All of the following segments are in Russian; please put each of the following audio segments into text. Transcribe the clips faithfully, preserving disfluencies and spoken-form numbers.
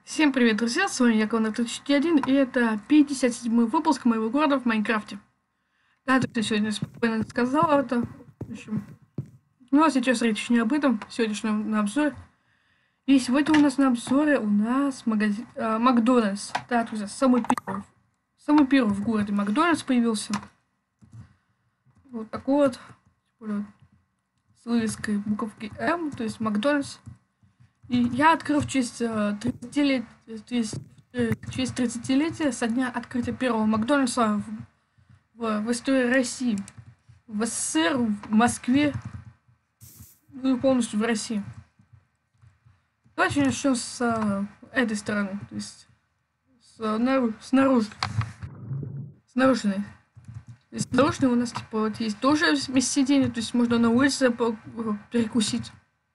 Всем привет, друзья, с вами я, Конор тридцать один, и это пятьдесят седьмой выпуск моего города в Майнкрафте. Да, ты сегодня спокойно сказала это. В общем, ну а сейчас речь не об этом, сегодняшнем на обзоре. И сегодня у нас на обзоре у нас магазин, э, Макдональдс. Да, друзья, самый первый, самый первый в городе Макдональдс появился. Вот такой вот, вот с вывеской буковки М, то есть Макдональдс. И я открыл в честь тридцатилетия, то есть в честь тридцатилетия со дня открытия первого Макдональдса в, в, в истории России. В СССР, в Москве, ну и полностью в России. Давайте начнем с а, этой стороны, то есть с, нару, снаружи. С наружной. То есть наружной у нас типа вот есть тоже место сидения, то есть можно на улице перекусить.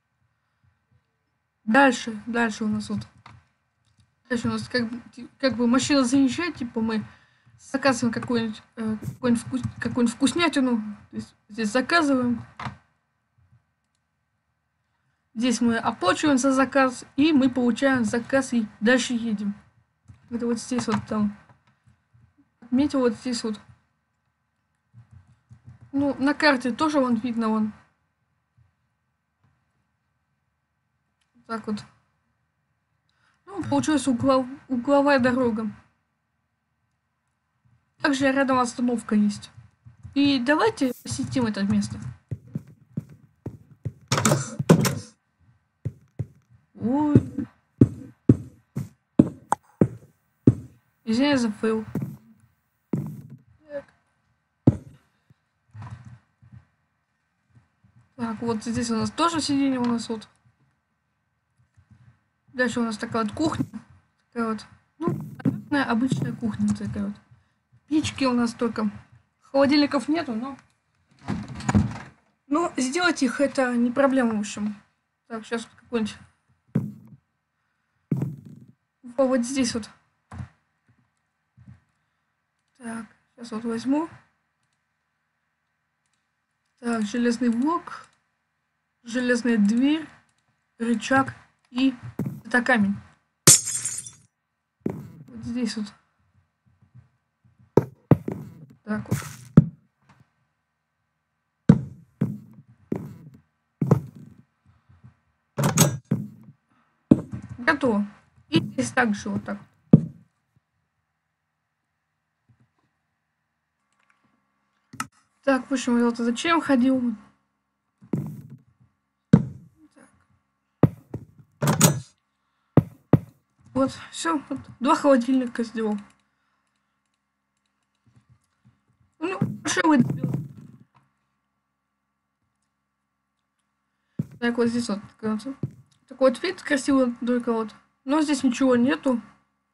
Дальше, дальше у нас вот. Дальше у нас как бы, как бы машина заезжает, типа мы заказываем какую-нибудь э, какую-нибудь, вкус, какую-нибудь вкуснятину. То есть здесь заказываем. Здесь мы оплачиваем за заказ, и мы получаем заказ и дальше едем. Это вот здесь вот там. Отметил вот здесь вот. Ну, на карте тоже вон видно вон. Так вот. Ну, получилась углов... угловая дорога. Также рядом остановка есть. И давайте посетим это место. Ой. Извиняюсь за фейл. Так, вот здесь у нас тоже сиденье у нас вот. Дальше у нас такая вот кухня. Такая вот, ну, обычная, обычная кухня такая вот. Печки у нас только. Холодильников нету, но... Но сделать их это не проблема, в общем. Так, сейчас какой-нибудь... О, вот здесь вот. Так, сейчас вот возьму. Так, железный блок. Железная дверь. Рычаг и... Это камень. Вот здесь вот. Так вот. Готово. И здесь также вот так. Так, в общем, вот зачем ходил? Вот, все, вот, два холодильника сделал. Ну, хорошо выдавил. Так, вот здесь вот такой вот вид красивый, только вот. Но здесь ничего нету.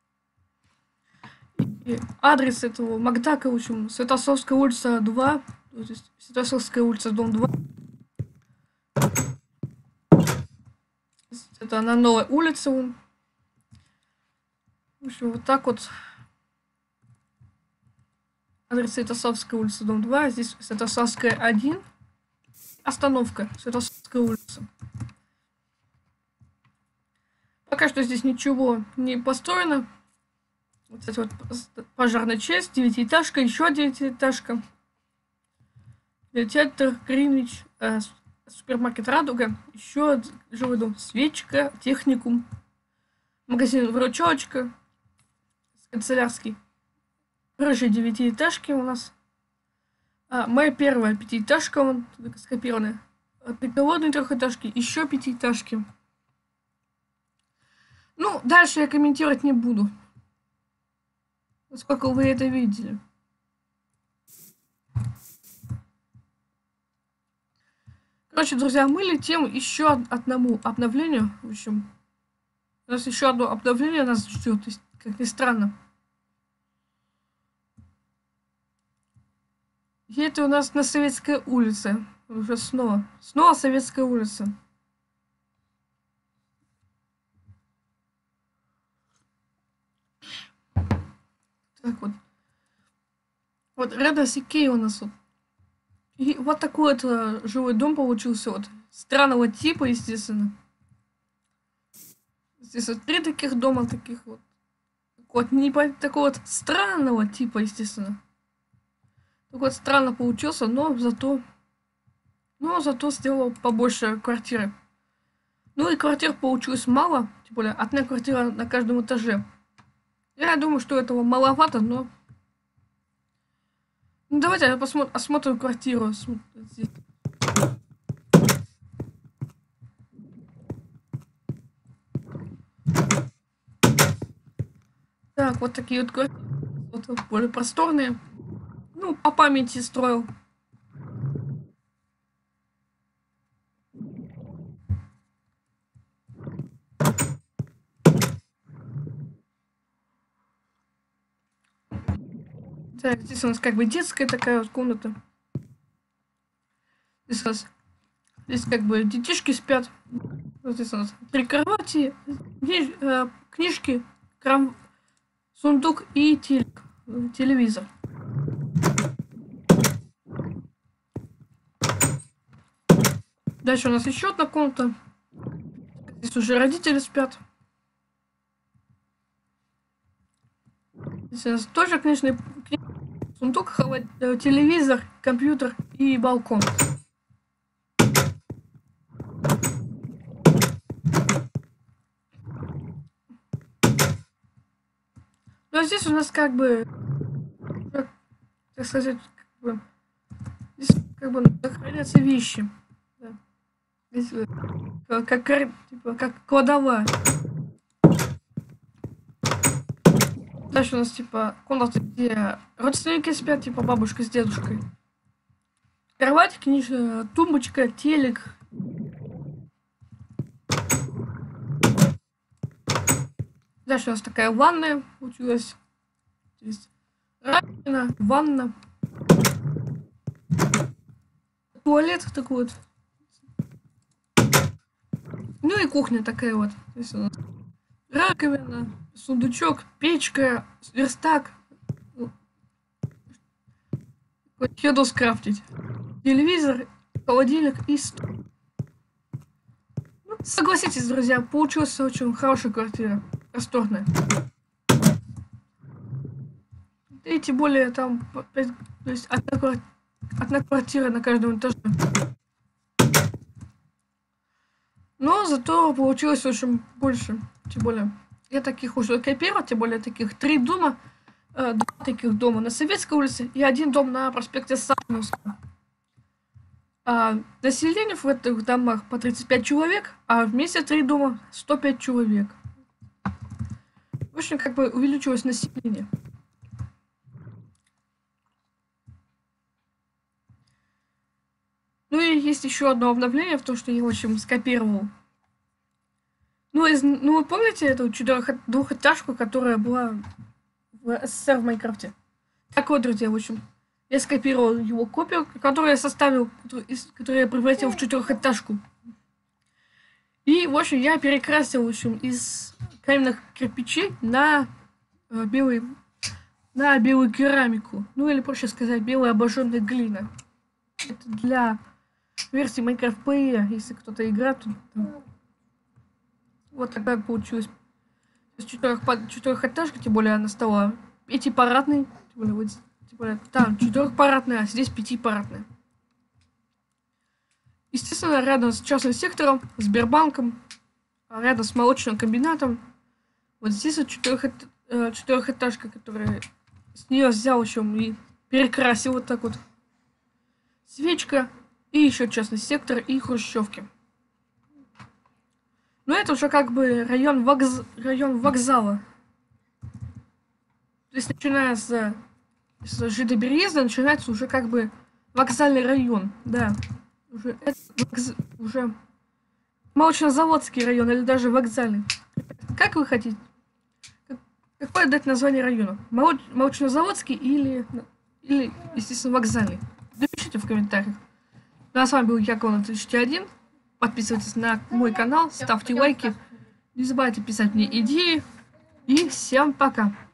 И адрес этого Макдака, в общем, Святославская улица два. То есть Святославская улица, дом два. Это на новой улице. Он. В общем, вот так вот. Адрес Святославская улица, дом два. Здесь Святославская один. Остановка. Святославская улица. Пока что здесь ничего не построено. Вот эта вот пожарная часть, девятиэтажка, еще девятиэтажка. Театр Гринвич, э, супермаркет Радуга, еще жилой дом, свечка, техникум, магазин Врачевочка, канцелярский. Рыжие девятиэтажки у нас. А, моя первая пятиэтажка, вон, скопированная. Приколодные трехэтажки, еще пятиэтажки. Ну, дальше я комментировать не буду. Насколько вы это видели. Короче, друзья, мы летим еще одному обновлению. В общем, у нас еще одно обновление нас ждет, как ни странно. И это у нас на Советской улице. Уже снова. Снова Советская улица. Так вот. Вот Red Кей у нас вот. И вот такой вот э, жилой дом получился вот. Странного типа, естественно. Здесь вот три таких дома, таких вот. Вот не по- такого вот странного типа, естественно. Так вот странно получился, но зато... Но зато сделал побольше квартиры. Ну и квартир получилось мало, тем более одна квартира на каждом этаже. Я думаю, что этого маловато, но... Ну давайте посмотрим, осмотрим квартиру. Здесь. Так, вот такие вот квартиры. Вот более просторные. Ну, по памяти строил. Так, здесь у нас как бы детская такая вот комната. Здесь у нас здесь как бы детишки спят. Вот здесь у нас три кровати, книж, э, книжки, крам, сундук и телек, телевизор. Дальше у нас еще одна комната. Здесь уже родители спят. Здесь у нас тоже книжный сундук, холод... телевизор, компьютер и балкон. Ну а здесь у нас как бы, как, так сказать, как бы, здесь как бы хранятся вещи. Да. Здесь как, как, типа, как кладовая. Дальше у нас типа комната, где родственники спят, типа бабушка с дедушкой. Кровать, книжная, тумбочка, телек. Дальше у нас такая ванная получилась. Здесь раковина, ванна. Туалет такой вот. Ну и кухня такая вот. Здесь у нас раковина, сундучок, печка, верстак. Еду скрафтить. Телевизор, холодильник и стол. Ну, согласитесь, друзья, получилась очень хорошая квартира. Просторная. И тем более там то есть одна, одна квартира на каждом этаже. Но зато получилось очень больше. Тем более я таких уже копировал, тем более таких три дома. Э, два таких дома на Советской улице и один дом на проспекте Сахновского. А население в этих домах по тридцать пять человек, а вместе три дома сто пять человек. В общем, как бы увеличилось население. Ну и есть еще одно обновление в том, что я, в общем, скопировал. Ну, из, ну вы помните эту двухэтажку, которая была в СССР в Майнкрафте? Так вот, друзья, в общем, я скопировал его копию, которую я составил, которую я превратил в четырехэтажку. И, в общем, я перекрасил, в общем, из каменных кирпичей на э, белый, на белую керамику. Ну, или проще сказать, белая обожженная глина. Это для версии Minecraft пи и, если кто-то играет. То, то... Вот такая получилась четырех, четырехэтажка, тем более она стала пятипарадной. Тем более, вот, тем более, там четырехпарадная, а здесь пятипарадная. Естественно, рядом с частным сектором, Сбербанком, рядом с молочным комбинатом. Вот здесь вот четырехэтажка, четырехэтажка, которая с нее взял еще и перекрасил вот так вот. Свечка и еще частный сектор и хрущевки. Но это уже как бы район, вокз... район вокзала. То есть начиная с, с ЖД-Береза начинается уже как бы вокзальный район. Да. Уже, это вокз... уже молочно-заводский район или даже вокзальный. Как вы хотите? Как... Какое дать название района? Молоч... Молочно-заводский или, или, естественно, вокзальный? Напишите в комментариях. Ну а с вами был я, Конан тридцать один. Подписывайтесь на мой канал, ставьте лайки. Не забывайте писать мне идеи. И всем пока.